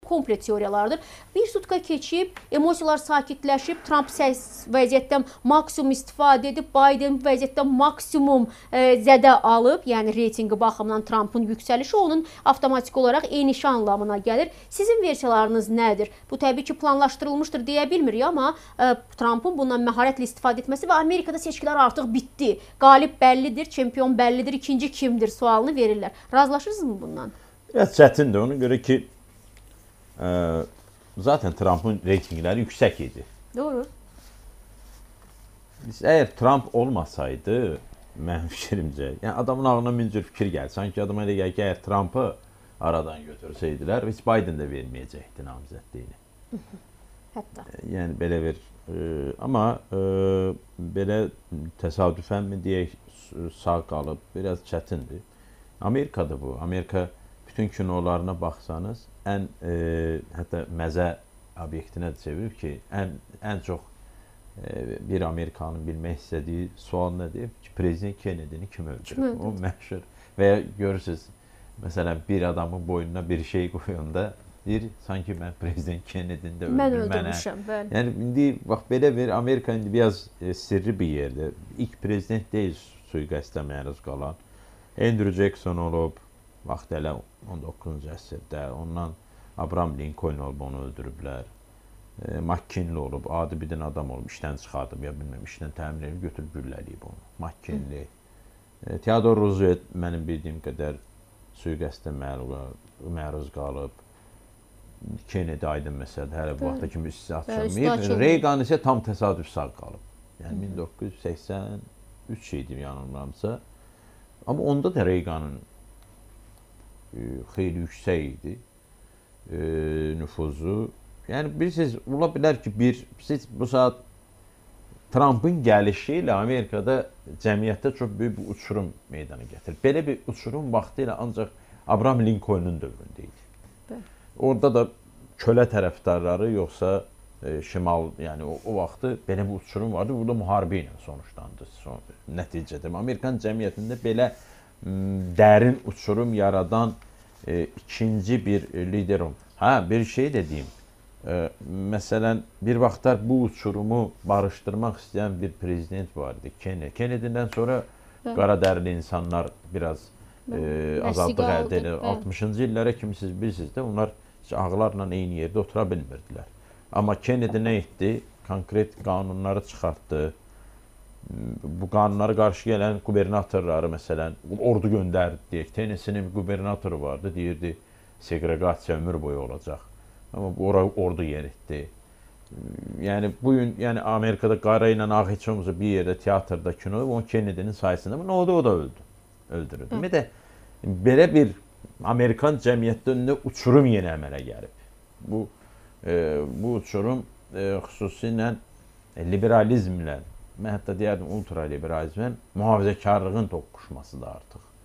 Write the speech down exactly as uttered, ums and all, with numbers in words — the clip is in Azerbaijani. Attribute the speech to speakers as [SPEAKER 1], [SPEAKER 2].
[SPEAKER 1] komple teoriyalardır. Bir sutka keçib, emosiyalar sakitləşib, Trump vəziyyətdən maksimum istifadə edib, Biden vəziyyətdən maksimum e, zədə alıb, yəni reytingi baxımından Trumpın yüksəlişi onun avtomatik olaraq enişi anlamına gəlir. Sizin versiyalarınız nədir? Bu təbii ki planlaşdırılmışdır deyə bilmirik, amma e, Trumpın bundan məharətlə istifadə etməsi və Amerikada seçkilər artıq bitdi. Qalib bəllidir, çempion bəllidir, ikinci kimdir sualını verirlər. Razılaşırsınızmı bundan?
[SPEAKER 2] Biraz çətindir. Ona görə ki e, zaten Trump'ın reytingləri yüksək idi.
[SPEAKER 1] Doğru.
[SPEAKER 2] Biz, əgər Trump olmasaydı, mənim fikrimcə, yəni adamın ağlına min cür fikir gəlir. Sanki adama elə gəlir ki, əgər Trump'ı aradan götürsəydilər, heç Biden də verməyəcəkdi namizədliyini.
[SPEAKER 1] Hətta.
[SPEAKER 2] Yəni belə bir, e, amma e, belə təsadüfən mi deyək, sağ qalıb, biraz çətindir. Amerikada bu. Amerika bütün kinolarına baxsanız, ən e, hətta məzə obyektinə də çevirib ki, ən, ən çox e, bir Amerikanın bilmək istədiyi sual nədir? Ki, Prezident Kennedy'ni kim öldürür? O məşhur. Və ya görürsünüz, məsələn, bir adamın boynuna bir şey qoyanda deyir, sanki mən Prezident Kennedy'ni də
[SPEAKER 1] mən
[SPEAKER 2] öldürmənə.
[SPEAKER 1] öldürmüşəm, bəli.
[SPEAKER 2] Yəni, indi, bax, belə bir, Amerika indi biraz e, sirri bir yerdir. İlk prezident deyil suiqəstə məruz qalan. Andrew Jackson olub, vaxt elə on doqquzuncu əsrdə, ondan Abraham Lincoln olub, onu öldürüblər. E, McKinley olub, adi bir dənə adam olub, işdən çıxardım, ya bilməm, işdən təmin edib, götürüb gülləliyib onu. McKinley. E, Theodore Roosevelt mənim bildiyim qədər suiqəstə məruz qalıb. Kennedy aydın məsələdir, hələ bu vaxta kimi sizi açılmayıb. Reagan isə tam təsadüf sağ qalıb. Yəni min doqquz yüz səksən üç idi yanılmıramsa. Amma onda da Reaganın e, xeyli yüksək idi e, nüfuzu. Yəni bilirsiniz, ola bilər ki, bir, siz bu saat Trump'ın gəlişi ilə Amerikada cəmiyyətdə çox böyük bir uçurum meydana gətirir. Belə bir uçurum vaxtı ilə ancaq Abraham Lincoln'un dövründə idi. Orada da kölə tərəfdarları, yoxsa e, şimal, yəni o, o vaxtı belə bir uçurum vardı. Burada müharibə ilə sonuçlandı. Son, nəticədə Amerikan cəmiyyətində belə m, dərin uçurum yaradan e, ikinci bir e, liderim. Hə, bir şey də deyim. E, məsələn, bir vaxtlar bu uçurumu barışdırmaq istəyən bir prezident vardı, Kennedy. Kennedy'dən sonra qaradərili insanlar biraz e, azadlıq əldə edir. altmışıncı illərə kimi siz bilirsiniz də, onlar ağlarla eyni yerdə otura bilmirdilər. Amma Kennedy nə etdi? Konkret qanunları çıxartdı. Bu qanunlara qarşı gələn qubernatorları, məsələn, ordu göndərdi deyək. Tennessee'nin qubernatoru vardı, deyirdi, segregasiya ömür boyu olacaq. Amma ora ordu yeritdi. Yəni, bugün yəni, Amerikada qara ilə ağ heç olmasa bir yerdə, teatrda, kino, o Kennedy'nin sayəsində, amma nə oldu? O da öldü. Öldürüldü. Bir də belə bir Amerikan cəmiyyətdə önündə uçurum yenə əmələ gəlib. Bu, e, bu uçurum e, xüsusilə liberalizmlə, mən hətta deyərdim ultraliberalizmlə mühafizəkarlığın toqquşmasıdır artıq.